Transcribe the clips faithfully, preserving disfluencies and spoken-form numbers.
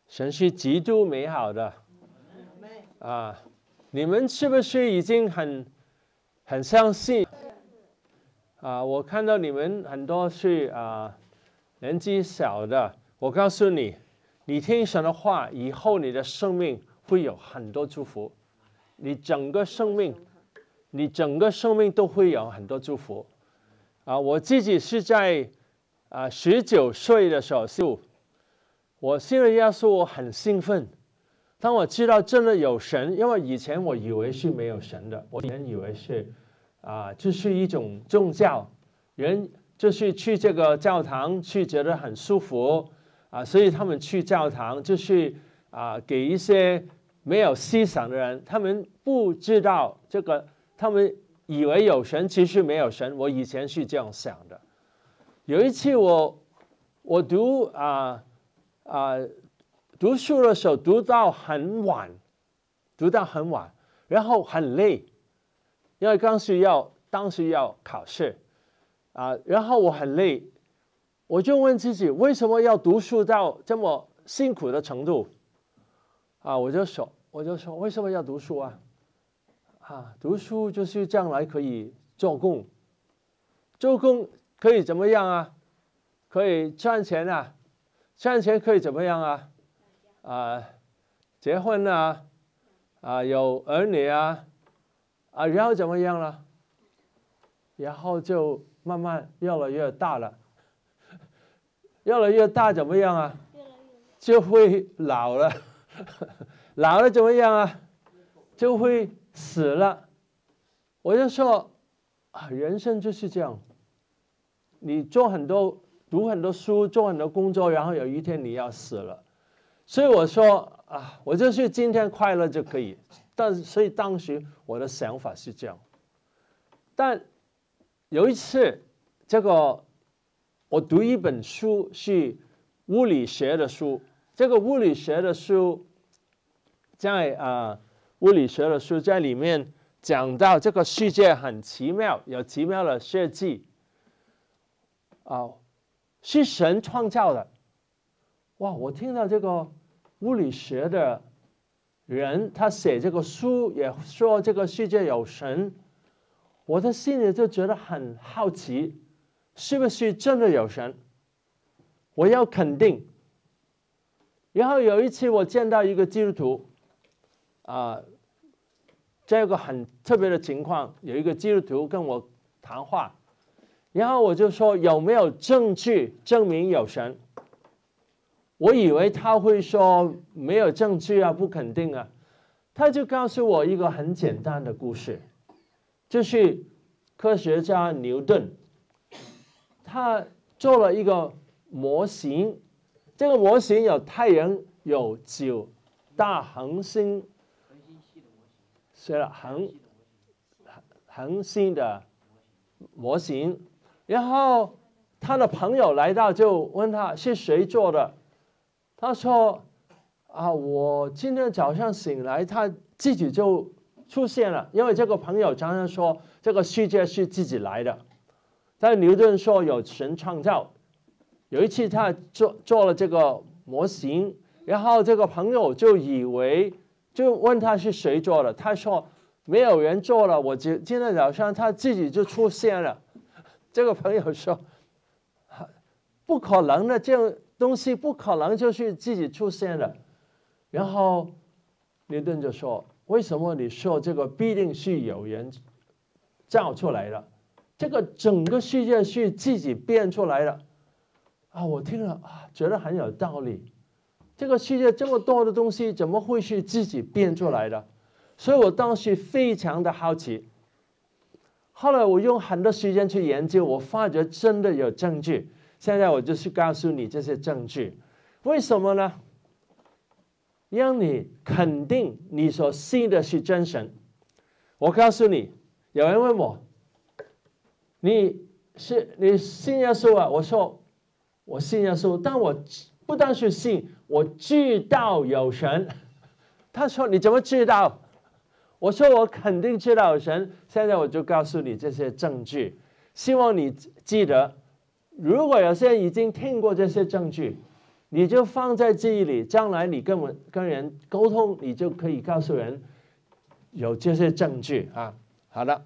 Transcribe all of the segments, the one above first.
神是极度美好的啊！你们是不是已经很很相信啊？我看到你们很多是啊年纪小的，我告诉你，你听神的话，以后你的生命会有很多祝福，你整个生命，你整个生命都会有很多祝福啊！我自己是在啊十九岁的时候就。我信了耶稣，我很兴奋。当我知道真的有神，因为以前我以为是没有神的，我以前以为是啊、呃，这是一种宗教，人就是去这个教堂去觉得很舒服啊、呃，所以他们去教堂就是啊、呃，给一些没有思想的人，他们不知道这个，他们以为有神，其实没有神。我以前是这样想的。有一次我我读啊。呃啊、呃，读书的时候读到很晚，读到很晚，然后很累，因为当时要当时要考试，啊、呃，然后我很累，我就问自己为什么要读书到这么辛苦的程度？啊，我就说我就说为什么要读书啊？啊，读书就是将来可以做工，做工可以怎么样啊？可以赚钱啊。赚钱可以怎么样啊？啊、呃，结婚啊，啊、呃，有儿女啊，啊，然后怎么样了？然后就慢慢越来越大了，越来越大怎么样啊？就会老了，老了怎么样啊？就会死了。我就说啊，人生就是这样，你做很多。读很多书，做很多工作，然后有一天你要死了，所以我说啊，我就是今天快乐就可以。但所以当时我的想法是这样。但有一次，这个我读一本书是物理学的书，这个物理学的书在啊、呃、物理学的书在里面讲到这个世界很奇妙，有奇妙的设计啊。呃是神创造的，哇！我听到这个物理学的人，他写这个书也说这个世界有神，我的心里就觉得很好奇，是不是真的有神？我要肯定。然后有一次我见到一个基督徒，啊、呃，这个很特别的情况，有一个基督徒跟我谈话。然后我就说有没有证据证明有神？我以为他会说没有证据啊，不肯定啊。他就告诉我一个很简单的故事，就是科学家牛顿，他做了一个模型，这个模型有太阳，有九大恒星，是了恒恒星的模型。然后他的朋友来到，就问他是谁做的。他说：“啊，我今天早上醒来，他自己就出现了。因为这个朋友常常说这个世界是自己来的，但牛顿说有神创造。有一次他做做了这个模型，然后这个朋友就以为，就问他是谁做的。他说没有人做了，我今今天早上他自己就出现了。”这个朋友说：“不可能的，这样东西不可能就是自己出现的。”然后牛顿就说：“为什么你说这个必定是有人造出来的？这个整个世界是自己变出来的。”啊，我听了啊，觉得很有道理。这个世界这么多的东西，怎么会是自己变出来的？所以我当时非常的好奇。后来我用很多时间去研究，我发觉真的有证据。现在我就是告诉你这些证据，为什么呢？让你肯定你所信的是真神。我告诉你，有人问我，你是你信耶稣啊？我说我信耶稣，但我不但是信，我知道有神。他说你怎么知道？我说我肯定知道有神。现在我就告诉你这些证据，希望你记得。如果有些人已经听过这些证据， 你就放在记忆里，将来你跟我跟人沟通，你就可以告诉人有这些证据啊。好的，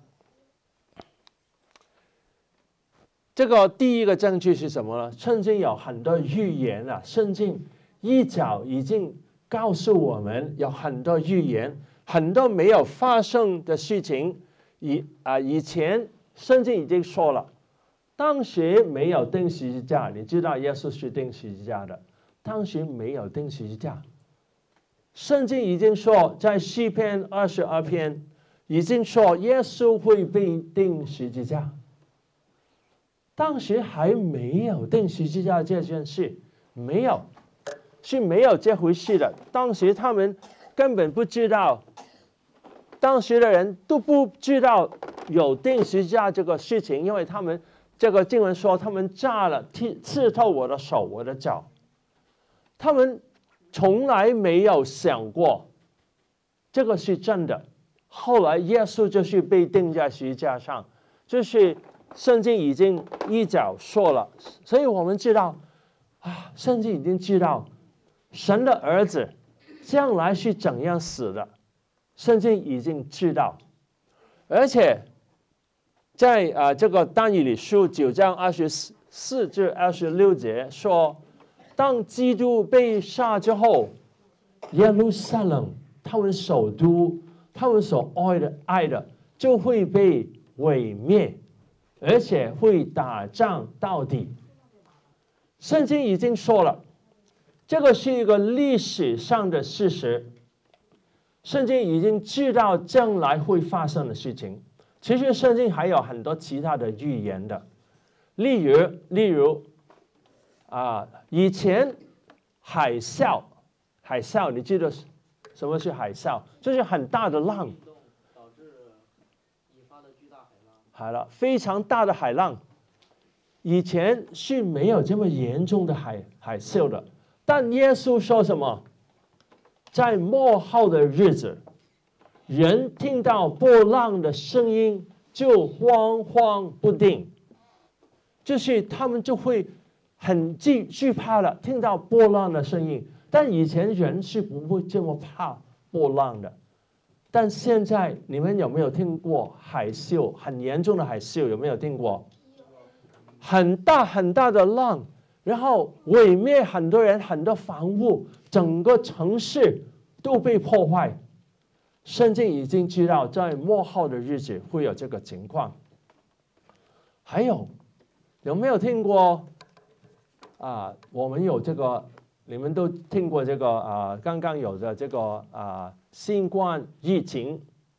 这个第一个证据是什么呢？圣经有很多预言啊，圣经一早已经告诉我们有很多预言，很多没有发生的事情，以啊以前圣经已经说了，当时没有钉十字架，你知道耶稣是钉十字架的。当时没有钉十字架，圣经已经说，在诗篇二十二篇已经说耶稣会被钉十字架。当时还没有钉十字架这件事，没有，是没有这回事的。当时他们根本不知道，当时的人都不知道有钉十字架这个事情，因为他们这个经文说他们扎了刺刺透我的手我的脚。他们从来没有想过这个是真的。后来耶稣就是被钉在十字架上，就是圣经已经一早说了，所以我们知道啊，圣经已经知道神的儿子将来是怎样死的，圣经已经知道。而且在啊这个但以理书九章二十四至二十六节说，当基督被杀之后，耶路撒冷他们首都，他们所爱的爱的就会被毁灭，而且会打仗到底。圣经已经说了，这个是一个历史上的事实。圣经已经知道将来会发生的事情。其实圣经还有很多其他的预言的，例如例如啊，以前海啸，海啸，你记得什么是海啸？就是很大的浪， 导致引发的巨大海浪。 好了，非常大的海浪。以前是没有这么严重的海海啸的，但耶稣说什么？在末后的日子，人听到波浪的声音就慌慌不定，就是他们就会很惧惧怕了，听到波浪的声音。但以前人是不会这么怕波浪的。但现在你们有没有听过海啸？很严重的海啸有没有听过？很大很大的浪，然后毁灭很多人，很多房屋，整个城市都被破坏。圣经已经知道，在末后的日子会有这个情况。还有，有没有听过啊？我们有这个，你们都听过这个啊？刚刚有的这个啊，新冠疫情。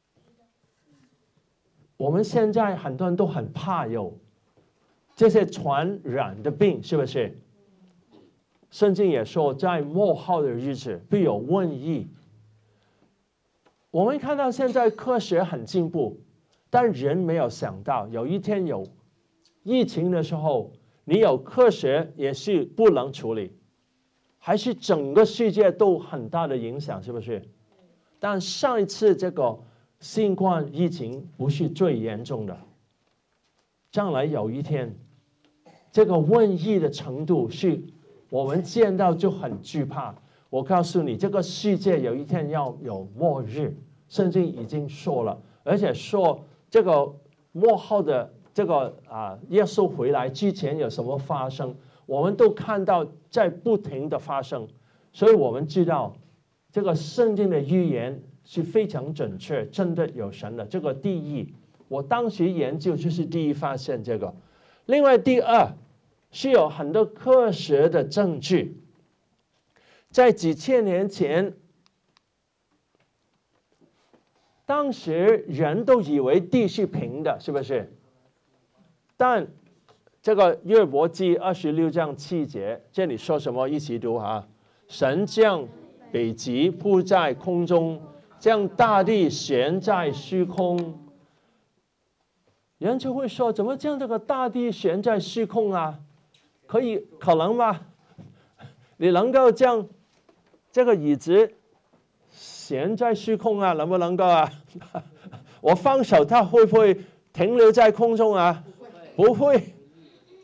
我们现在很多人都很怕有这些传染的病，是不是？圣经也说，在末后的日子必有瘟疫。我们看到现在科学很进步，但人没有想到有一天有疫情的时候，你有科学也是不能处理，还是整个世界都很大的影响，是不是？但上一次这个新冠疫情不是最严重的，将来有一天，这个瘟疫的程度是我们见到就很惧怕。我告诉你，这个世界有一天要有末日，圣经已经说了，而且说这个末后的这个啊，耶稣回来之前有什么发生，我们都看到在不停的发生，所以我们知道这个圣经的预言是非常准确，真的有神的。这个第一，我当时研究就是第一发现这个。另外第二是有很多科学的证据。在几千年前，当时人都以为地是平的，是不是？但这个约伯记二十六章七节，这里说什么？一起读哈。神将北极铺在空中，将大地悬在虚空。人就会说，怎么将这个大地悬在虚空啊？可以可能吗？你能够将这个椅子悬在虚空啊，能不能够啊？我放手，它会不会停留在空中啊？不会。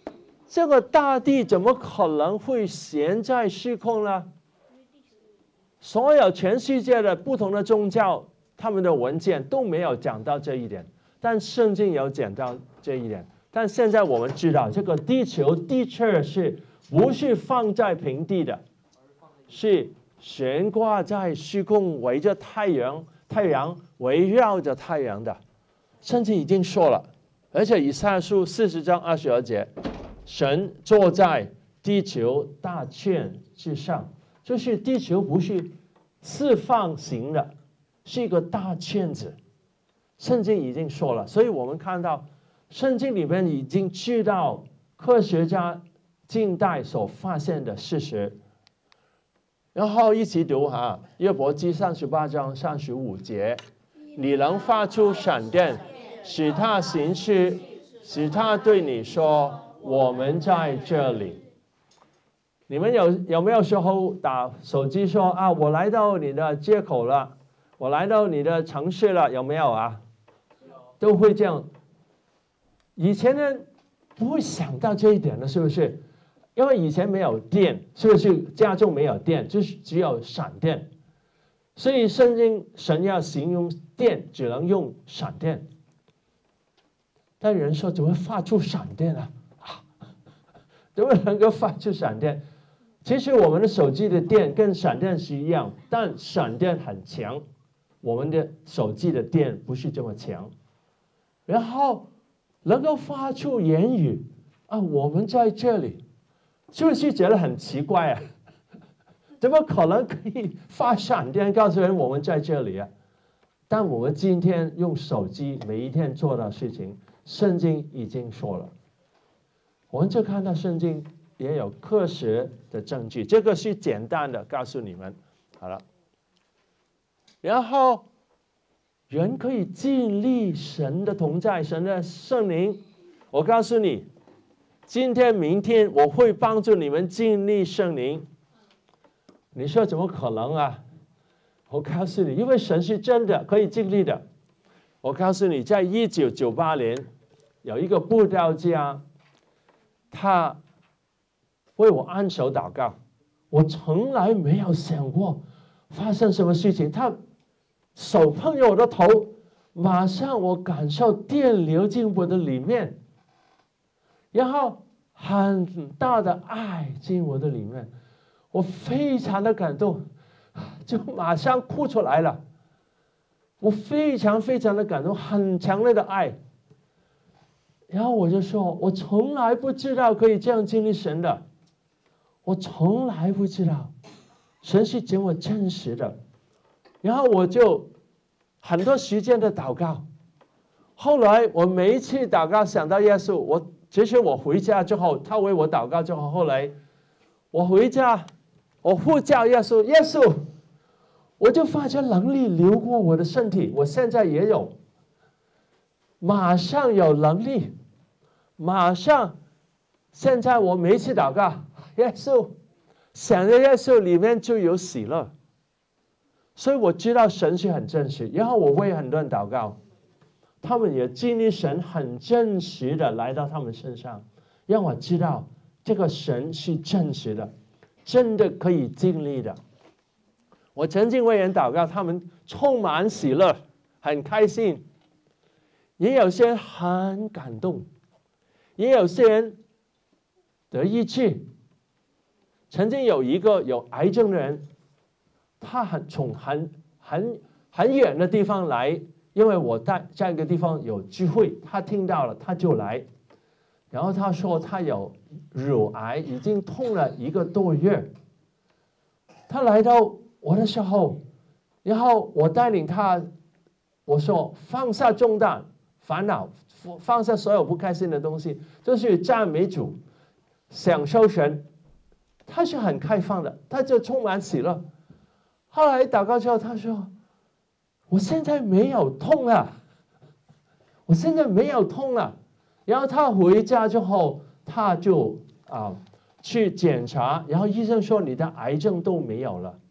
这个大地怎么可能会悬在虚空呢？所有全世界的不同的宗教，他们的文件都没有讲到这一点，但圣经有讲到这一点。但现在我们知道，这个地球的确是不是放在平地的，是悬挂在虚空，围着太阳，太阳围绕着太阳的。圣经已经说了，而且以赛亚书四十章二十二节。神坐在地球大圈之上，就是地球不是四方形的，是一个大圈子。圣经已经说了，所以我们看到圣经里面已经知道科学家近代所发现的事实。然后一起读哈，约伯记三十八章三十五节，你能发出闪电，使他行事，使他对你说，我们在这里。你们有有没有时候打手机说啊，我来到你的街口了，我来到你的城市了，有没有啊？都会这样。以前人不会想到这一点的，是不是？因为以前没有电，是不是？家中没有电，就是只有闪电，所以圣经神要形容电，只能用闪电。但人说怎么发出闪电啊？怎么能够发出闪电？其实我们的手机的电跟闪电是一样，但闪电很强，我们的手机的电不是这么强。然后能够发出言语啊，我们在这里，是不是觉得很奇怪啊？怎么可能可以发闪电告诉人我们在这里啊？但我们今天用手机每一天做的事情，圣经已经说了。我们就看到圣经也有科学的证据，这个是简单的告诉你们好了。然后人可以经历神的同在，神的圣灵。我告诉你，今天明天我会帮助你们经历圣灵。你说怎么可能啊？我告诉你，因为神是真的可以经历的。我告诉你，在一九九八年有一个布道家，他为我按手祷告，我从来没有想过发生什么事情。他手碰着我的头，马上我感受电流进我的里面，然后很大的爱进我的里面，我非常的感动，就马上哭出来了。我非常非常的感动，很强烈的爱。然后我就说，我从来不知道可以这样经历神的，我从来不知道，神是这么真实的。然后我就很多时间的祷告，后来我每一次祷告想到耶稣，我其实我回家之后，他为我祷告之后，后来我回家，我呼叫耶稣，耶稣，我就发觉能力流过我的身体，我现在也有，马上有能力。马上，现在我每一次祷告，耶稣，想着耶稣里面就有喜乐，所以我知道神是很真实。然后我为很多人祷告，他们也经历神很真实的来到他们身上，让我知道这个神是真实的，真的可以经历的。我曾经为人祷告，他们充满喜乐，很开心，也有些人很感动。也有些人得医治。曾经有一个有癌症的人，他很从很很很远的地方来，因为我在在一个地方有聚会，他听到了，他就来。然后他说他有乳癌，已经痛了一个多月。他来到我的时候，然后我带领他，我说放下重担、烦恼。放下所有不开心的东西，就是赞美主，享受神。他是很开放的，他就充满喜乐。后来祷告之后，他说：“我现在没有痛了，我现在没有痛了。”然后他回家之后，他就啊去检查，然后医生说你的癌症都没有了。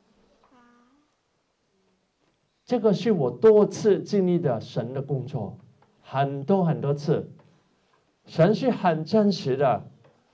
这个是我多次经历的神的工作。很多很多次，神是很真实的，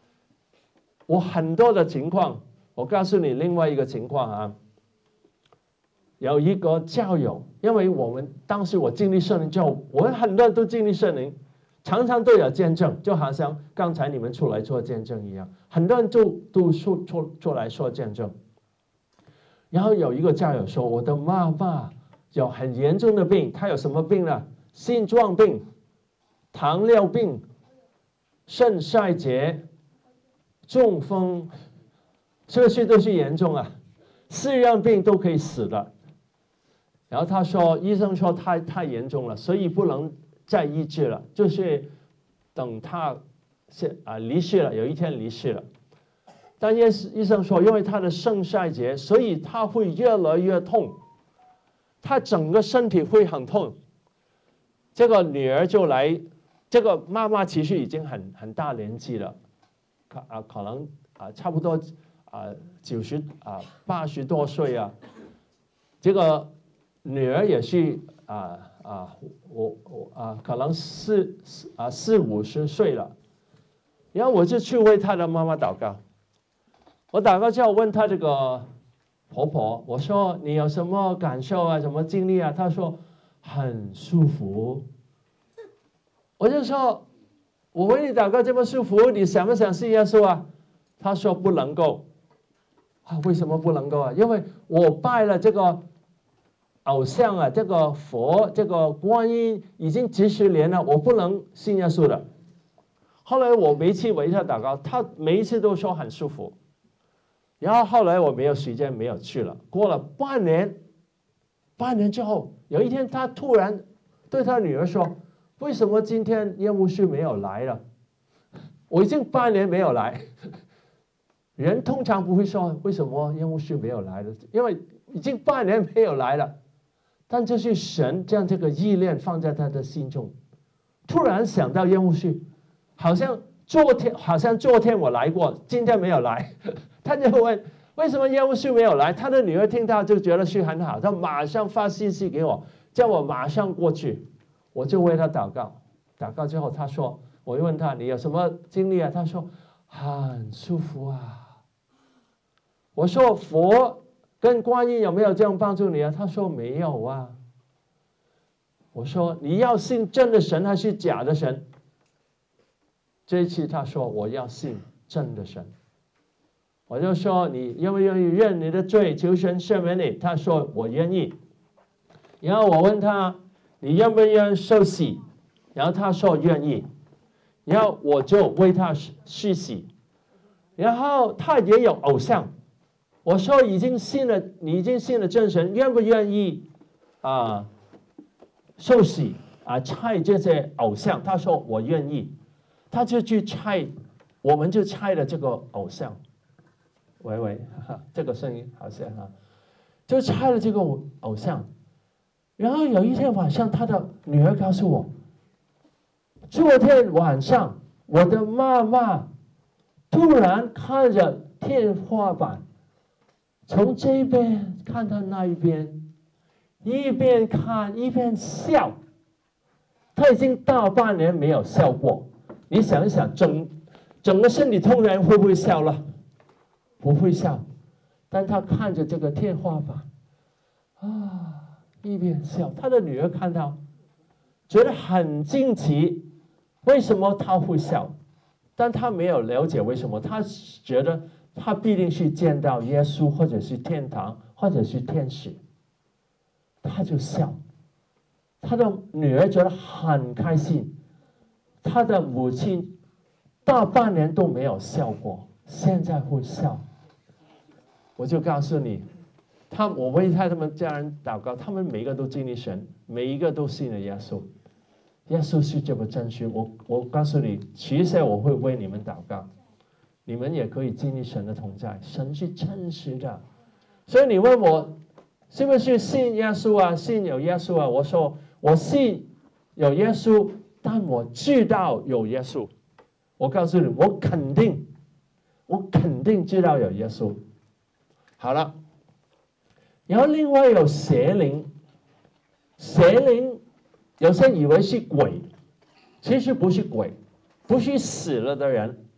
我很多的情况，我告诉你另外一个情况啊。有一个教友，因为我们当时我经历圣灵之后，我们很多人都经历圣灵，常常都有见证，就好像刚才你们出来做见证一样，很多人都都出出出来说见证。然后有一个教友说，我的妈妈有很严重的病，她有什么病呢？心脏病、糖尿病、肾衰竭、中风，这些都是严重啊，四样病都可以死的。然后他说，医生说太太严重了，所以不能再医治了，就是等他是啊离世了，有一天离世了。但医医生说，因为他的肾衰竭，所以他会越来越痛，他整个身体会很痛。这个女儿就来，这个妈妈其实已经很很大年纪了，可啊可能啊差不多啊九十啊八十多岁啊，这个。女儿也是啊啊，我我啊，可能四四啊四五十岁了，然后我就去为她的妈妈祷告。我祷告之后问她这个婆婆，我说你有什么感受啊，什么经历啊？她说很舒服。我就说，我为你祷告这么舒服，你想不想信耶稣啊？她说不能够。啊，为什么不能够啊？因为我拜了这个。偶像啊，这个佛，这个观音已经几十年了，我不能信耶稣的。后来我每一次为他祷告，他每一次都说很舒服。然后后来我没有时间，没有去了。过了半年，半年之后，有一天他突然对他女儿说：“为什么今天耶牧师没有来了？我已经半年没有来。”人通常不会说为什么耶牧师没有来了，因为已经半年没有来了。但这是神将这个意念放在他的心中，突然想到耶牧师，好像昨天好像昨天我来过，今天没有来，他就问为什么耶牧师没有来？他的女儿听到就觉得是很好，他马上发信息给我，叫我马上过去，我就为他祷告。祷告之后，他说，我就问他你有什么经历啊？他说很舒服啊。我说佛。跟观音有没有这样帮助你啊？他说没有啊。我说你要信真的神还是假的神？这一次他说我要信真的神。我就说你愿不愿意认你的罪，求神赦免你？他说我愿意。然后我问他你愿不愿意受洗？然后他说愿意。然后我就为他施洗。然后他也有偶像。我说已经信了，你已经信了真神，愿不愿意啊受洗啊拆这些偶像？他说我愿意，他就去拆，我们就拆了这个偶像。喂喂，哈哈这个声音好像哈，就拆了这个偶像。然后有一天晚上，他的女儿告诉我，昨天晚上我的妈妈突然看着天花板。从这边看到那一边，一边看一边笑。他已经大半年没有笑过，你想一想，整整个身体痛的人会不会笑了？不会笑，但他看着这个天花板，啊，一边笑。他的女儿看到，觉得很惊奇，为什么他会笑？但他没有了解为什么，他觉得。他必定是见到耶稣，或者是天堂，或者是天使，他就笑。他的女儿觉得很开心，他的母亲大半年都没有笑过，现在会笑。我就告诉你，他我为他们家人祷告，他们每一个都经历神，每一个都信了耶稣。耶稣是这么真实，我我告诉你，其实我会为你们祷告。你们也可以经历神的同在，神是真实的。所以你问我是不是信耶稣啊？信有耶稣啊？我说我信有耶稣，但我知道有耶稣。我告诉你，我肯定，我肯定知道有耶稣。好了，然后另外有邪灵，邪灵有些以为是鬼，其实不是鬼，不是死了的人。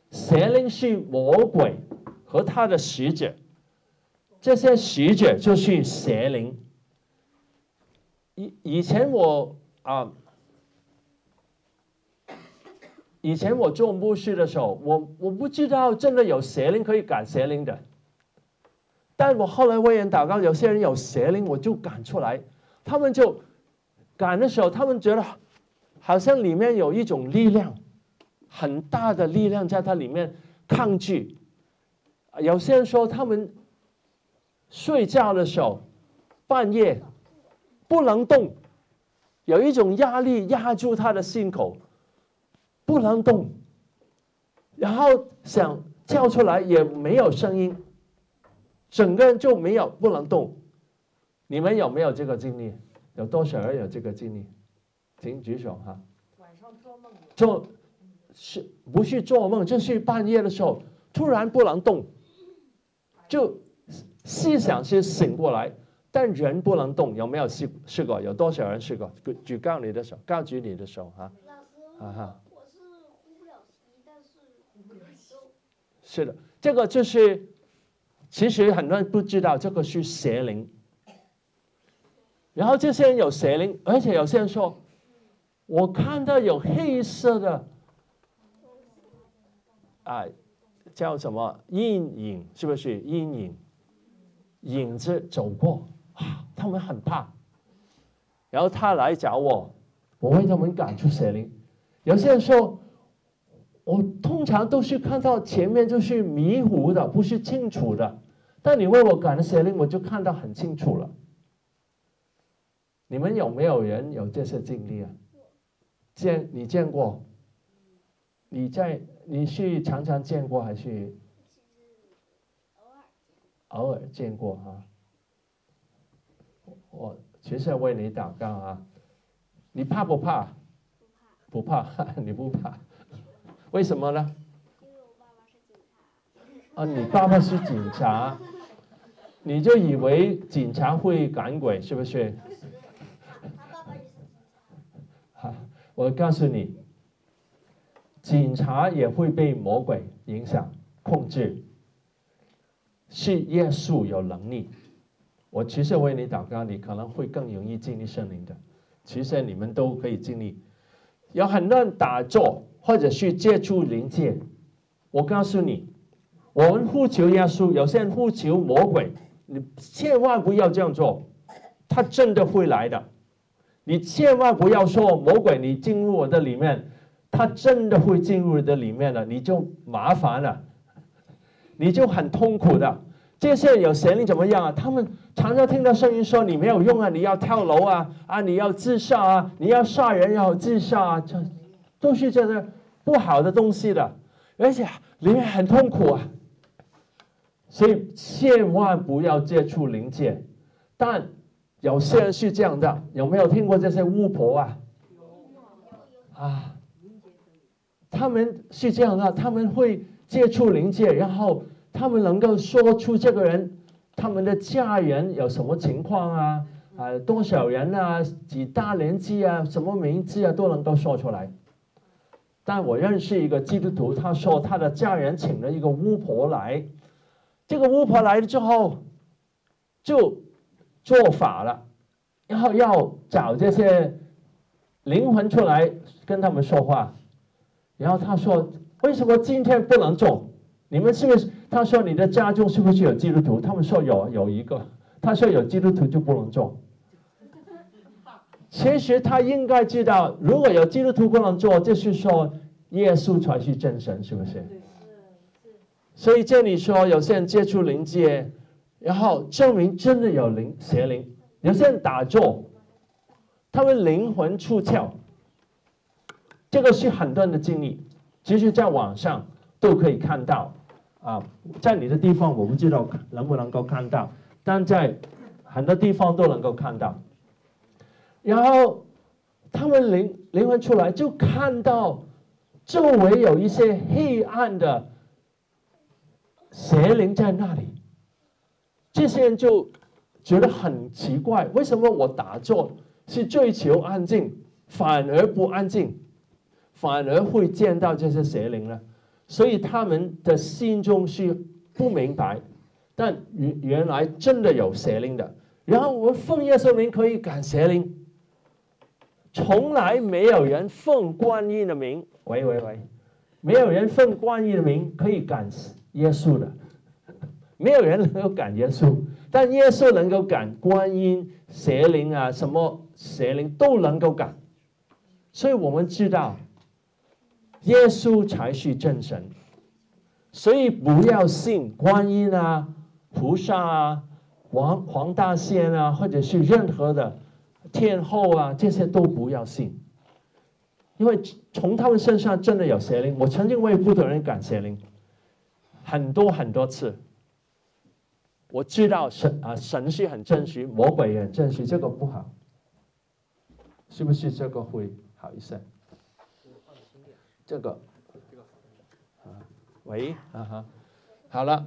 邪灵是魔鬼和他的使者，这些使者就是邪灵。以以前我啊，以前我做牧师的时候，我我不知道真的有邪灵可以赶邪灵的。但我后来为人祷告，有些人有邪灵，我就赶出来。他们就赶的时候，他们觉得好像里面有一种力量，很大的力量在它里面抗拒。有些人说他们睡觉的时候，半夜不能动，有一种压力压住他的心口，不能动，然后想叫出来也没有声音。整个人就没有不能动，你们有没有这个经历？有多少人有这个经历？请举手哈。 晚上做梦。 做是不是做梦？就是半夜的时候突然不能动，就思想是醒过来，但人不能动。有没有试试过？有多少人试过？举举高你的手，高举你的手哈。 老师， 啊哈。 我是呼不了吸，但是呼不了吸。 是的，这个就是。其实很多人不知道这个是邪灵，然后这些人有邪灵，而且有些人说，我看到有黑色的，啊，叫什么阴影？是不是阴影？影子走过啊，他们很怕，然后他来找我，我为他们赶出邪灵。有些人说，我通常都是看到前面就是迷糊的，不是清楚的。但你为我赶的邪灵，我就看到很清楚了。你们有没有人有这些经历啊？见你见过？你在你是常常见过还是？偶尔见过哈。我其实为你祷告啊，你怕不怕？不怕，不怕，你不怕？为什么呢？ 因为我爸爸是警察。 啊，你爸爸是警察，你就以为警察会赶鬼，是不是？ 他爸爸也是警察。我告诉你，警察也会被魔鬼影响、控制。是耶稣有能力。我其实为你祷告，你可能会更容易经历圣灵的。其实你们都可以经历。有很多人打坐或者是接触灵界，我告诉你，我们呼求耶稣，有些人呼求魔鬼，你千万不要这样做，他真的会来的。你千万不要说魔鬼，你进入我的里面，他真的会进入你的里面了，你就麻烦了，你就很痛苦的。这些人有邪灵怎么样啊？他们常常听到声音说你没有用啊，你要跳楼啊，啊你要自杀啊，你要杀人要自杀啊，这都是这个不好的东西的，而且里面很痛苦啊。所以千万不要接触灵界。但有些人是这样的，有没有听过这些巫婆啊？啊，他们是这样的，他们会接触灵界，然后他们能够说出这个人他们的家人有什么情况啊，啊多少人啊，几大年纪啊，什么名字啊，都能够说出来。但我认识一个基督徒，他说他的家人请了一个巫婆来，这个巫婆来了之后就做法了，然后要找这些灵魂出来跟他们说话。然后他说为什么今天不能做？你们是不是？他说你的家中是不是有基督徒？他们说有，有一个。他说有基督徒就不能做。其实他应该知道，如果有基督徒不能做，就是说耶稣才是真神，是不是？所以这里说有些人接触灵界，然后证明真的有灵邪灵。有些人打坐，他们灵魂出窍，这个是很多人的经历，其实在网上都可以看到。啊，在你的地方我不知道能不能够看到，但在很多地方都能够看到。然后他们灵灵魂出来，就看到周围有一些黑暗的邪灵在那里。这些人就觉得很奇怪，为什么我打坐是追求安静，反而不安静，反而会见到这些邪灵呢？ 所以他们的心中是不明白，但原原来真的有邪灵的。然后我们奉耶稣名可以赶邪灵，从来没有人奉观音的名，喂喂喂，没有人奉观音的名可以赶耶稣的，没有人能够赶耶稣，但耶稣能够赶观音、邪灵啊，什么邪灵都能够赶。所以我们知道，耶稣才是真神。所以不要信观音啊、菩萨啊、黄黄大仙啊，或者是任何的天后啊，这些都不要信，因为从他们身上真的有邪灵。我曾经为不同人赶邪灵，很多很多次。我知道神啊，神是很真实，魔鬼也很真实，这个不好，是不是这个会好一些？这个，啊，喂，啊哈，好了。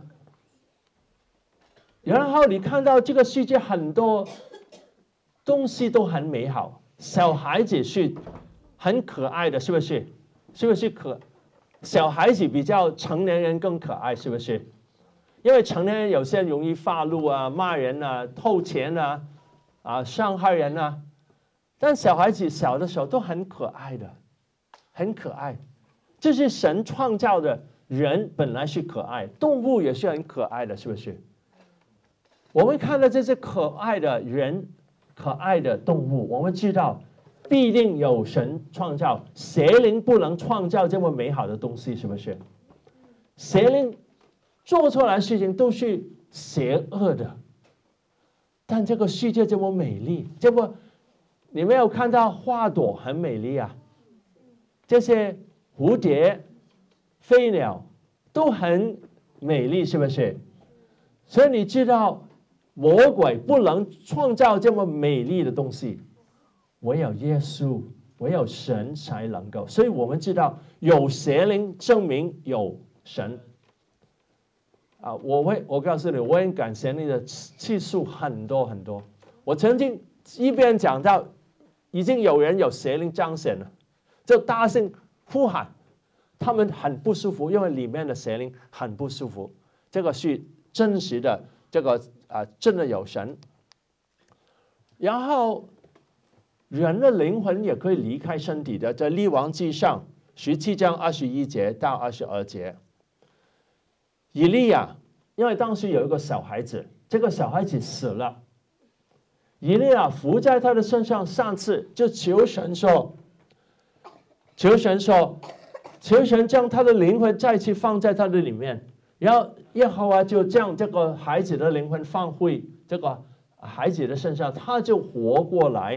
然后你看到这个世界很多东西都很美好，小孩子是很可爱的，是不是？是不是可？小孩子比较成年人更可爱，是不是？因为成年人有些人容易发怒啊、骂人啊、偷钱啊、啊伤害人啊，但小孩子小的时候都很可爱的，很可爱。这是神创造的人本来是可爱，动物也是很可爱的，是不是？我们看到这些可爱的人、可爱的动物，我们知道必定有神创造，邪灵不能创造这么美好的东西，是不是？邪灵做出来的事情都是邪恶的，但这个世界这么美丽，这么你没有看到花朵很美丽啊？这些蝴蝶、飞鸟都很美丽，是不是？所以你知道，魔鬼不能创造这么美丽的东西，唯有耶稣、唯有神才能够。所以我们知道，有邪灵证明有神。啊，我会，我告诉你，我很感谢你的次数很多很多。我曾经一边讲到，已经有人有邪灵彰显了，就大声呼喊，他们很不舒服，因为里面的邪灵很不舒服。这个是真实的，这个啊，真的有神。然后人的灵魂也可以离开身体的，在列王记上十七章二十一节到二十二节。以利亚，因为当时有一个小孩子，这个小孩子死了，以利亚伏在他的身上，上次就求神说，求神说，求神将他的灵魂再次放在他的里面，然后耶和华就将这个孩子的灵魂放回这个孩子的身上，他就活过来。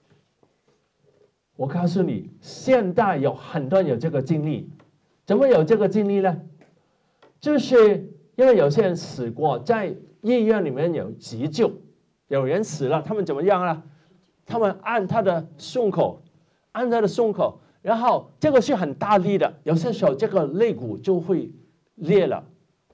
我告诉你，现代有很多人有这个经历，怎么有这个经历呢？就是因为有些人死过，在医院里面有急救，有人死了，他们怎么样呢？他们按他的胸口，按他的胸口，然后这个是很大力的，有些时候这个肋骨就会裂了，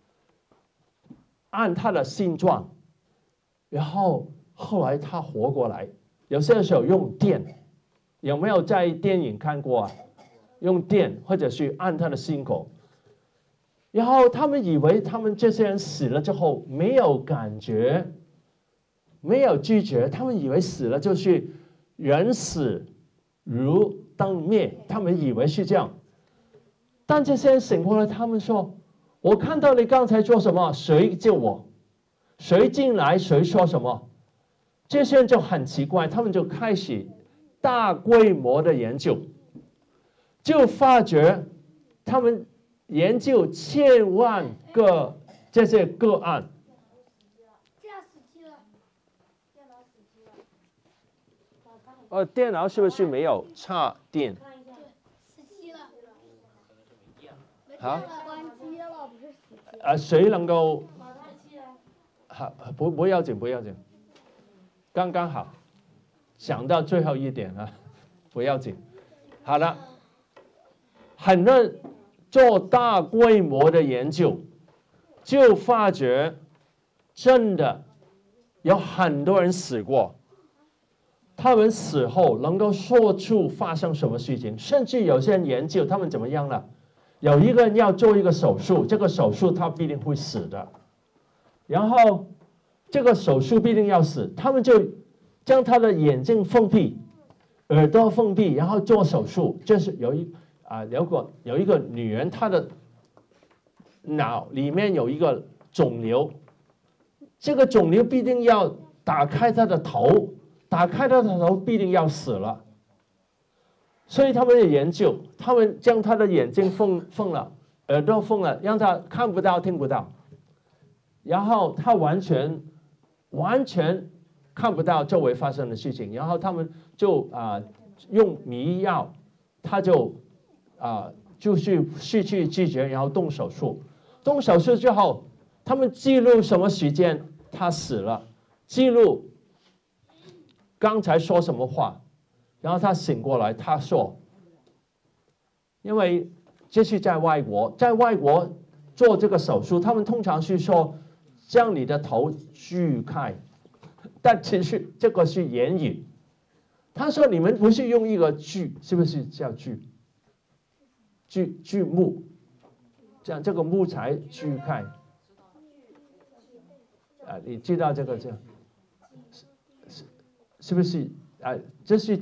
按他的心脏，然后后来他活过来。有些时候用电，有没有在电影看过啊？用电或者是按他的心口。然后他们以为他们这些人死了之后没有感觉，没有知觉，他们以为死了就是人死如灯灭，他们以为是这样。但这些人醒过来，他们说：“我看到你刚才做什么？谁救我？谁进来？谁说什么？”这些人就很奇怪，他们就开始大规模的研究，就发觉他们研究千万个这些个案。 这样死机了，电脑死机了。 呃，电脑是不是没有插电？ 死机了。 好， 关机了，不是死机。 啊，谁能够？好，不不要紧，不要紧，刚刚好。想到最后一点啊，不要紧。好了，很多人做大规模的研究，就发觉真的有很多人死过。他们死后能够说出发生什么事情，甚至有些人研究他们怎么样了， 有一个人要做一个手术，这个手术他必定会死的，然后这个手术必定要死，他们就将他的眼睛封闭，耳朵封闭，然后做手术。就是有一啊，有个有一个女人，她的脑里面有一个肿瘤，这个肿瘤必定要打开她的头，打开她的头必定要死了。所以他们的研究，他们将他的眼睛封封了，耳朵封了，让他看不到、听不到，然后他完全完全看不到周围发生的事情，然后他们就啊、呃、用迷药，他就啊、呃、就是失去知觉，然后动手术。动手术之后，他们记录什么时间他死了，记录刚才说什么话。然后他醒过来，他说：“因为这是在外国，在外国做这个手术，他们通常是说将你的头锯开，但其实这个是言语。他说你们不是用一个锯，是不是叫锯？锯锯木，将这个木材锯开。啊，你知道这个这是是是不是啊？这是。”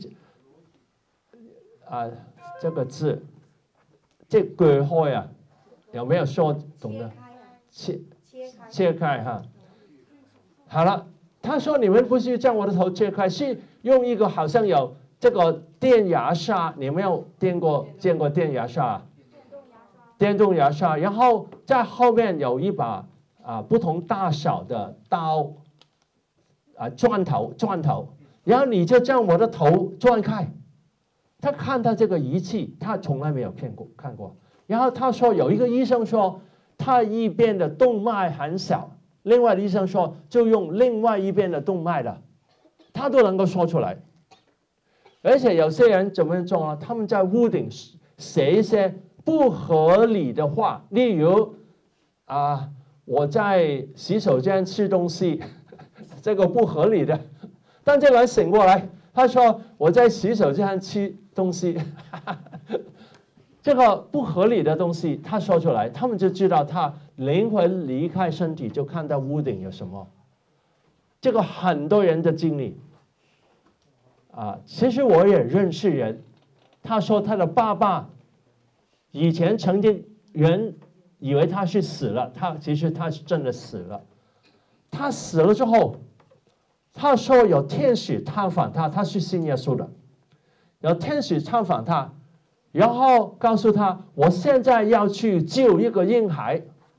啊，这个字，这割开啊，有没有说懂的？切切开哈。好了，他说你们不是将我的头切开，是用一个好像有这个电牙刷，你有没有见过见过电牙刷？电动牙刷，然后在后面有一把啊不同大小的刀，啊钻头钻头，然后你就将我的头钻开。他看到这个仪器，他从来没有看过看过。然后他说，有一个医生说，他一边的动脉很小，另外的医生说，就用另外一边的动脉的，他都能够说出来。而且有些人怎么做呢？他们在屋顶写一些不合理的话，例如啊，我在洗手间吃东西，这个不合理的。但这个人醒过来，他说我在洗手间吃东西，这个不合理的东西他说出来，他们就知道他灵魂离开身体，就看到屋顶有什么。这个很多人的经历啊，其实我也认识人，他说他的爸爸以前曾经人以为他是死了，他其实他是真的死了。他死了之后，他说有天使探访他，他是信耶稣的。有天使探访他，然后告诉他：“我现在要去救一个婴孩。”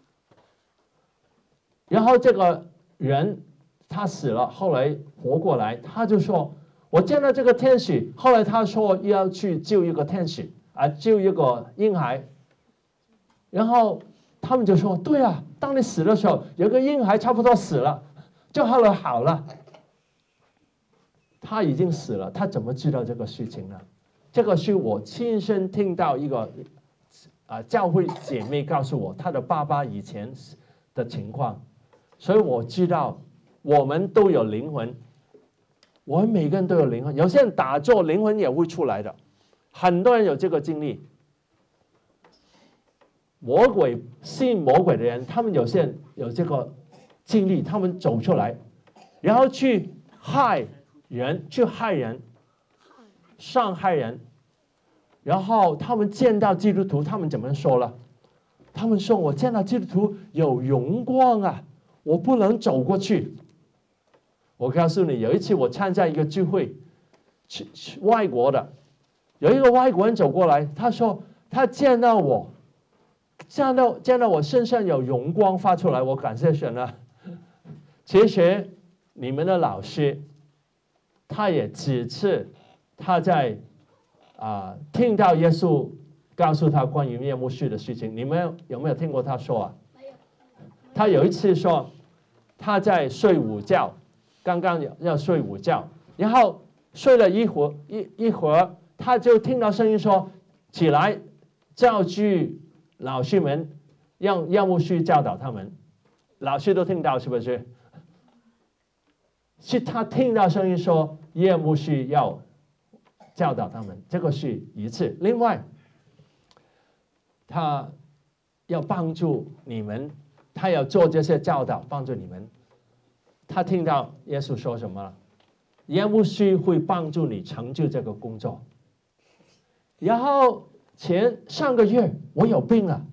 然后这个人他死了，后来活过来，他就说：“我见到这个天使。”后来他说要去救一个天使啊，救一个婴孩。然后他们就说：“对啊，当你死的时候，有个婴孩差不多死了，就后来好了。”他已经死了，他怎么知道这个事情呢？这个是我亲身听到一个啊教会姐妹告诉我，她的爸爸以前的情况，所以我知道我们都有灵魂，我们每个人都有灵魂，有些人打坐灵魂也会出来的，很多人有这个经历。魔鬼信魔鬼的人，他们有些人有这个经历，他们走出来，然后去害人，去害人，伤害人，然后他们见到基督徒，他们怎么说了？他们说：“我见到基督徒有荣光啊，我不能走过去。”我告诉你，有一次我参加一个聚会，去去外国的，有一个外国人走过来，他说他见到我，见到见到我身上有荣光发出来，我感谢神啊。其实你们的老师，他也几次他在啊、呃、听到耶稣告诉他关于灭幕式的事情，你们有没有听过他说啊？ 没有。 他有一次说他在睡午觉，刚刚要睡午觉，然后睡了一会儿一一会儿，他就听到声音说：“起来，叫去老师们，让让牧师教导他们。”老师都听到是不是？是他听到声音说叶牧师要教导他们，这个是一次。另外， 他要帮助你们，他要做这些教导，帮助你们。他听到耶稣说什么了？耶稣是会帮助你成就这个工作。然后前上个月我有病了，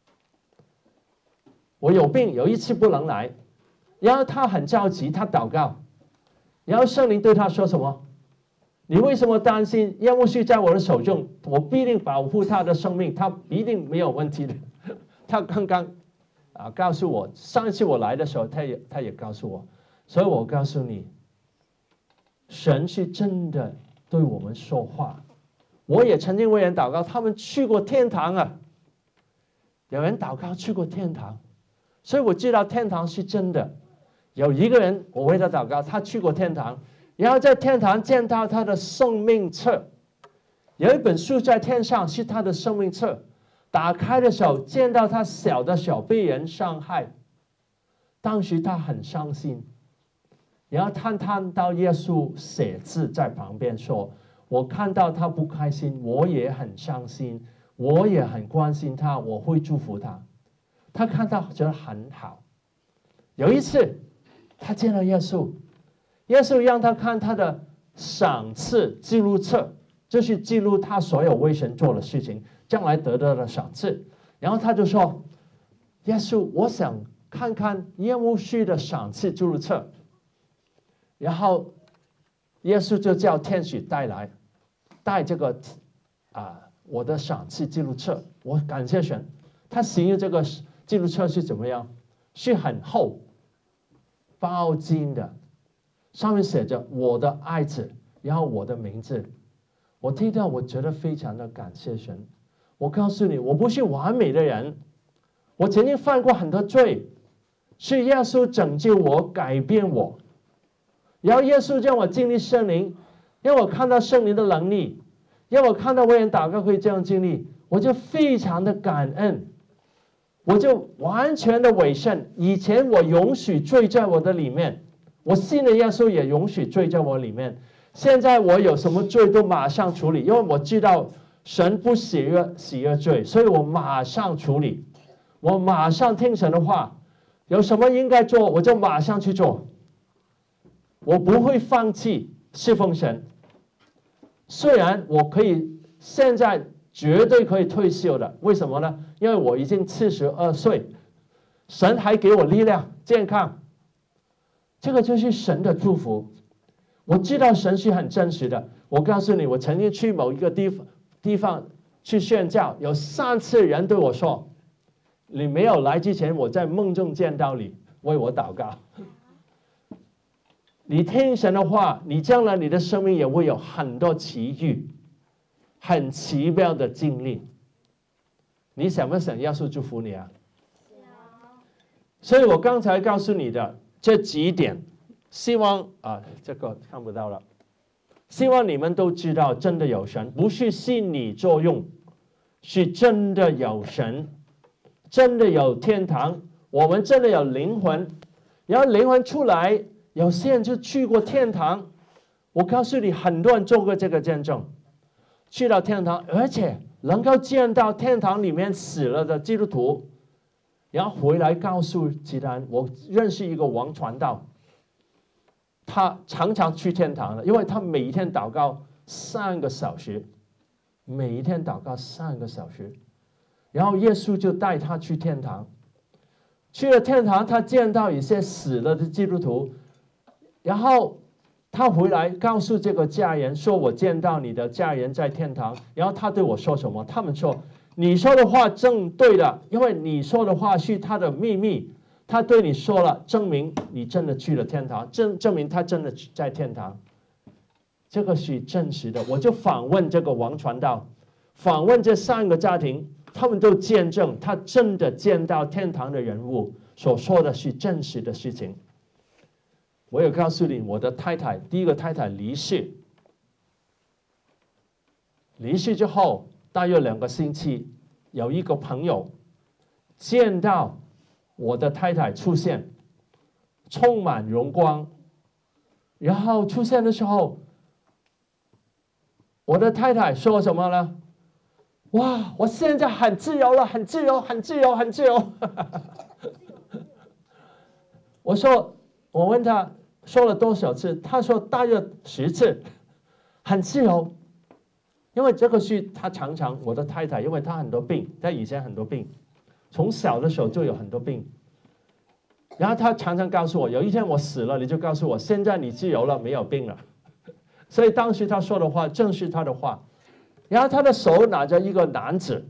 我有病，有一次不能来，然后他很着急，他祷告，然后圣灵对他说什么？你为什么担心？耶稣是在我的手中，我必定保护他的生命，他必定没有问题的。他刚刚啊告诉我，上一次我来的时候，他也他也告诉我，所以我告诉你，神是真的对我们说话。我也曾经为人祷告，他们去过天堂啊，有人祷告去过天堂，所以我知道天堂是真的。有一个人我为他祷告，他去过天堂，然后在天堂见到他的生命册，有一本书在天上是他的生命册，打开的时候见到他小的手被人伤害，当时他很伤心，然后他看到耶稣写字在旁边说，我看到他不开心，我也很伤心，我也很关心他，我会祝福他。他看到觉得很好。有一次他见到耶稣，耶稣让他看他的赏赐记录册，就是记录他所有为神做的事情，将来得到的赏赐。然后他就说，耶稣，我想看看耶稣序的赏赐记录册。然后耶稣就叫天使带来，带这个啊我的赏赐记录册。我感谢神，他形容这个记录册是怎么样？是很厚，包金的，上面写着我的爱子，然后我的名字。我听到，我觉得非常的感谢神。我告诉你，我不是完美的人，我曾经犯过很多罪，是耶稣拯救我，改变我。然后耶稣让我经历圣灵，让我看到圣灵的能力，让我看到为人祷告可以这样经历，我就非常的感恩，我就完全的委身。以前我允许罪在我的里面，我信了耶稣也允许罪在我里面。现在我有什么罪都马上处理，因为我知道神不喜悦喜悦罪，所以我马上处理，我马上听神的话，有什么应该做我就马上去做。我不会放弃侍奉神，虽然我可以现在绝对可以退休的，为什么呢？因为我已经七十二岁，神还给我力量健康，这个就是神的祝福。我知道神是很真实的。我告诉你，我曾经去某一个地方地方去宣教，有三次人对我说，你没有来之前我在梦中见到你，为我祷告。你听神的话，你将来你的生命也会有很多奇遇，很奇妙的经历。你想不想耶稣祝福你啊？所以我刚才告诉你的这几点，希望啊，这个看不到了。希望你们都知道，真的有神，不是心理作用，是真的有神，真的有天堂，我们真的有灵魂，然后灵魂出来。有些人就去过天堂，我告诉你，很多人做过这个见证，去到天堂，而且能够见到天堂里面死了的基督徒，然后回来告诉其他人。我认识一个王传道，他常常去天堂的，因为他每一天祷告三个小时，每一天祷告三个小时，然后耶稣就带他去天堂。去了天堂，他见到一些死了的基督徒。然后他回来告诉这个家人说，我见到你的家人在天堂。然后他对我说什么？他们说，你说的话正对的，因为你说的话是他的秘密，他对你说了，证明你真的去了天堂，证证明他真的在天堂。这个是真实的。我就访问这个王传道，访问这三个家庭，他们都见证他真的见到天堂的人物所说的是真实的事情。我也告诉你，我的太太第一个太太离世，离世之后大约两个星期，有一个朋友见到我的太太出现，充满荣光，然后出现的时候，我的太太说什么呢？ 哇，我现在很自由了，很自由，很自由，很自由。我说，我问他说了多少次，他说大约十次，很自由。因为这个是他常常我的太太，因为她很多病，她以前很多病，从小的时候就有很多病。然后她常常告诉我，有一天我死了，你就告诉我，现在你自由了，没有病了。所以当时他说的话正是他的话。然后他的手拿着一个篮子，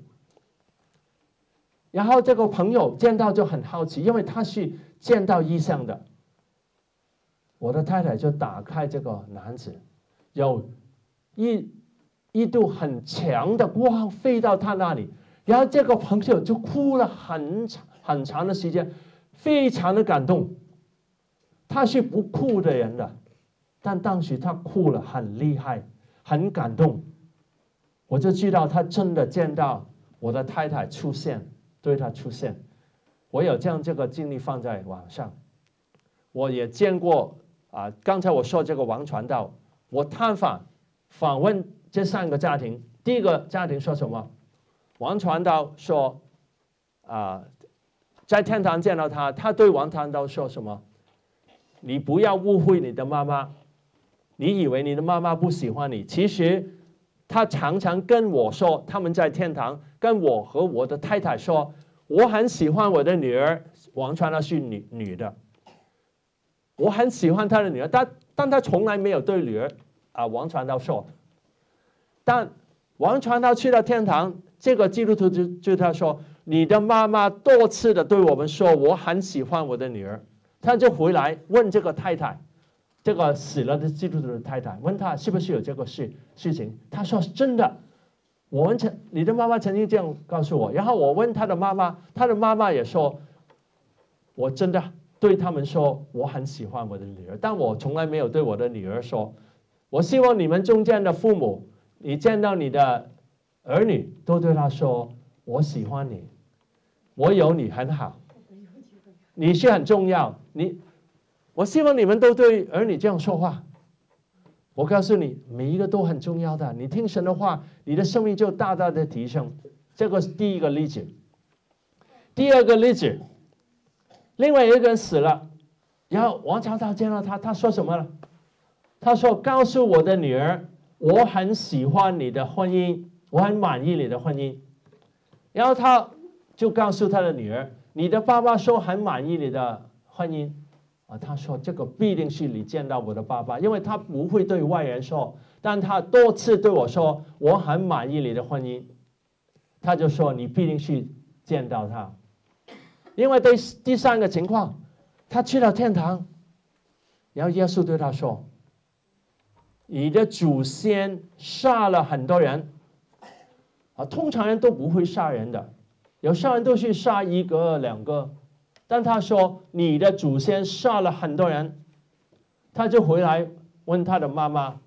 然后这个朋友见到就很好奇，因为他是见到异象的。我的太太就打开这个篮子，有一一度很强的光飞到他那里，然后这个朋友就哭了很长很长的时间，非常的感动。他是不哭的人的，但当时他哭了，很厉害，很感动。我就知道他真的见到我的太太出现，对他出现。我有将这个经历放在网上。我也见过啊，刚才我说这个王传道，我探访访问这三个家庭。第一个家庭说什么？王传道说啊，在天堂见到他，他对王传道说什么？你不要误会你的妈妈，你以为你的妈妈不喜欢你，其实他常常跟我说，他们在天堂跟我和我的太太说，我很喜欢我的女儿王传道是女女的，我很喜欢他的女儿，但但他从来没有对女儿啊王传道说。但王传道去到天堂，这个基督徒就就他说，你的妈妈多次的对我们说，我很喜欢我的女儿。他就回来问这个太太。这个死了的基督徒的太太问他是不是有这个事事情，他说真的，我们曾你的妈妈曾经这样告诉我。然后我问他的妈妈，他的妈妈也说，我真的对他们说我很喜欢我的女儿，但我从来没有对我的女儿说。我希望你们中间的父母，你见到你的儿女都对他说，我喜欢你，我有你很好，你是很重要，你。我希望你们都对儿女这样说话。我告诉你，每一个都很重要的。你听神的话，你的生命就大大的提升。这个是第一个例子。第二个例子，另外一个人死了，然后王传道见到他，他说什么呢？他说：“告诉我的女儿，我很喜欢你的婚姻，我很满意你的婚姻。”然后他就告诉他的女儿：“你的爸爸说很满意你的婚姻。”啊，他说这个必定是你见到我的爸爸，因为他不会对外人说，但他多次对我说我很满意你的婚姻，他就说你必定是见到他。因为第第三个情况，他去了天堂，然后耶稣对他说：“你的祖先杀了很多人，啊，通常人都不会杀人的，有杀人都是杀一个两个。”但他说你的祖先杀了很多人，他就回来问他的妈妈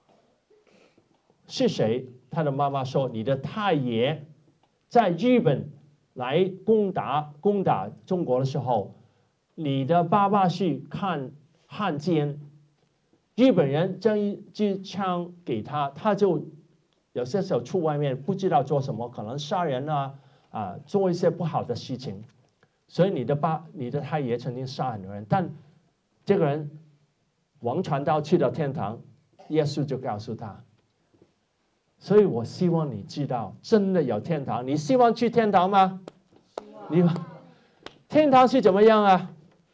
是谁。他的妈妈说，你的太爷在日本来攻打攻打中国的时候，你的爸爸是看汉奸，日本人将一支枪给他，他就有些时候出外面不知道做什么，可能杀人啊啊，做一些不好的事情。所以你的爸、你的太爷曾经杀很多人，但这个人王传道去到天堂，耶稣就告诉他。所以我希望你知道，真的有天堂。你希望去天堂吗？你天堂是怎么样啊？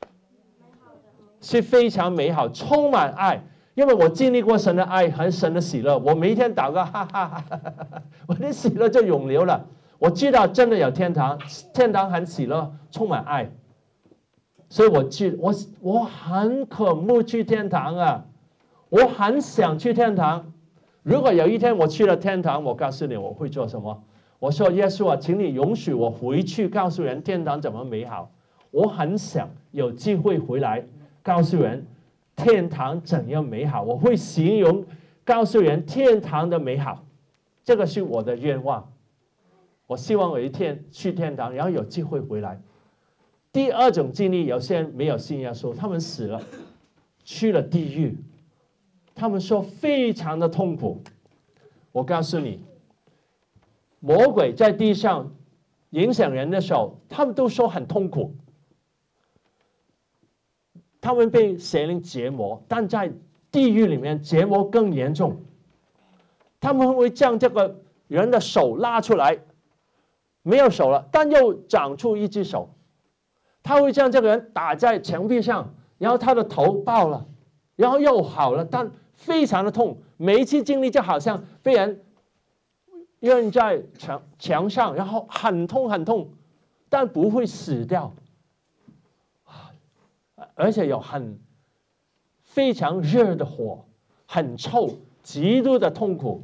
是非常美好，充满爱。因为我经历过神的爱和神的喜乐，我每一天祷告，哈哈哈哈，我的喜乐就涌流了。我知道真的有天堂，天堂很喜乐，充满爱，所以我去，我我很渴慕去天堂啊，我很想去天堂。如果有一天我去了天堂，我告诉你我会做什么？我说耶稣啊，请你容许我回去告诉人天堂怎么美好。我很想有机会回来告诉人天堂怎样美好，我会形容告诉人天堂的美好，这个是我的愿望。我希望有一天去天堂，然后有机会回来。第二种经历，有些人没有信耶稣，他们死了，去了地狱，他们说非常的痛苦。我告诉你， 魔鬼在地上影响人的时候，他们都说很痛苦，他们被邪灵折磨，但在地狱里面折磨更严重。他们会将这个人的手拉出来，没有手了，但又长出一只手。他会将这个人打在墙壁上，然后他的头爆了，然后又好了，但非常的痛。每一次经历就好像被人扔在墙墙上，然后很痛很痛，但不会死掉，而且有很非常热的火，很臭，极度的痛苦。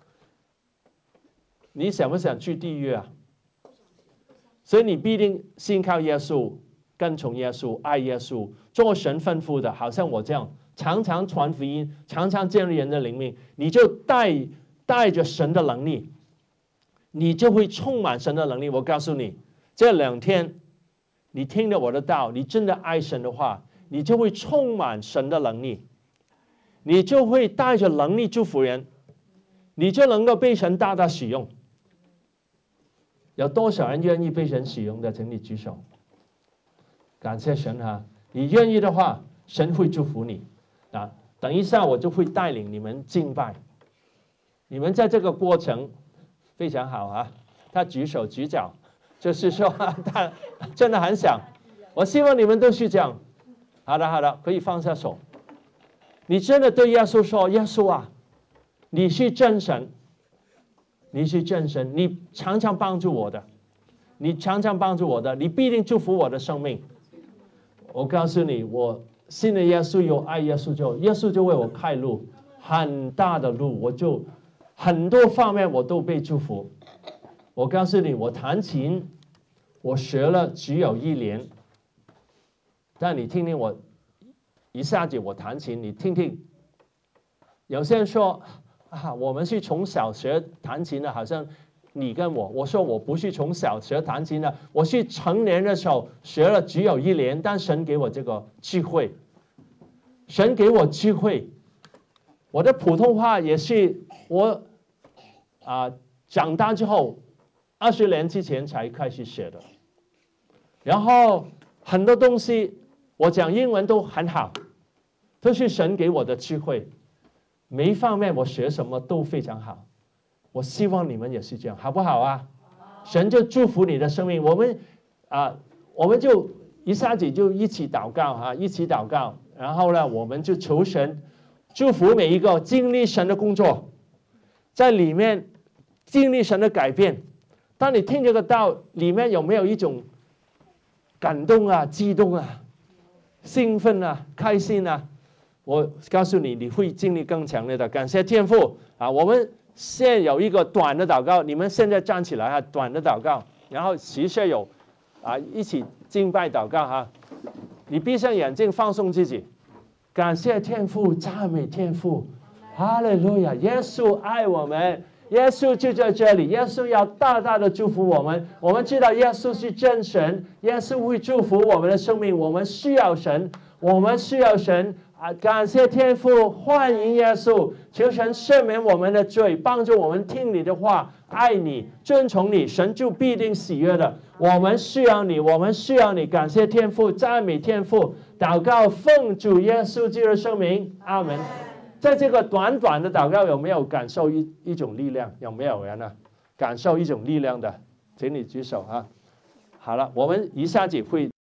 你想不想去地狱啊？所以你必定信靠耶稣，跟从耶稣，爱耶稣，做神吩咐的，好像我这样，常常传福音，常常建立人的灵命，你就带带着神的能力，你就会充满神的能力。我告诉你，这两天你听了我的道，你真的爱神的话，你就会充满神的能力，你就会带着能力祝福人，你就能够被神大大使用。有多少人愿意被神使用的？请你举手。感谢神哈！你愿意的话，神会祝福你啊。等一下我就会带领你们敬拜，你们在这个过程非常好啊。他举手举脚，就是说他真的很想。我希望你们都是这样。好的好的，可以放下手。你真的对耶稣说：“耶稣啊，你是真神。”你是真神，你常常帮助我的，你常常帮助我的，你必定祝福我的生命。我告诉你，我信了耶稣，有爱耶稣之后，耶稣就为我开路，很大的路，我就很多方面我都被祝福。我告诉你，我弹琴，我学了只有一年，但你听听我，一下子我弹琴，你听听，有些人说。啊，我们是从小学弹琴的，好像你跟我。我说我不是从小学弹琴的，我是成年的时候学了只有一年，但神给我这个智慧，神给我智慧。我的普通话也是我啊长大之后二十年之前才开始学的，然后很多东西我讲英文都很好，都是神给我的智慧。每一方面我学什么都非常好，我希望你们也是这样，好不好啊？神就祝福你的生命。我们啊，我们就一下子就一起祷告哈、啊，一起祷告，然后呢，我们就求神祝福每一个经历神的工作，在里面经历神的改变。当你听这个道，里面有没有一种感动啊、激动啊、兴奋啊、开心啊？我告诉你，你会经历更强烈的。感谢天父啊！我们现有一个短的祷告，你们现在站起来啊，短的祷告，然后其实有啊，一起敬拜祷告哈。你闭上眼睛，放松自己，感谢天父，赞美天父，哈利路亚！耶稣爱我们，耶稣就在这里，耶稣要大大的祝福我们。我们知道耶稣是真神，耶稣会祝福我们的生命。我们需要神，我们需要神。啊！感谢天父，欢迎耶稣，求神赦免我们的罪，帮助我们听你的话，爱你，遵从你，神就必定喜悦的。我们需要你，我们需要你。感谢天父，赞美天父，祷告奉主耶稣基督的圣名，阿门。在这个短短的祷告，有没有感受一一种力量？有没有人呢？感受一种力量的，请你举手啊！好了，我们一下子会。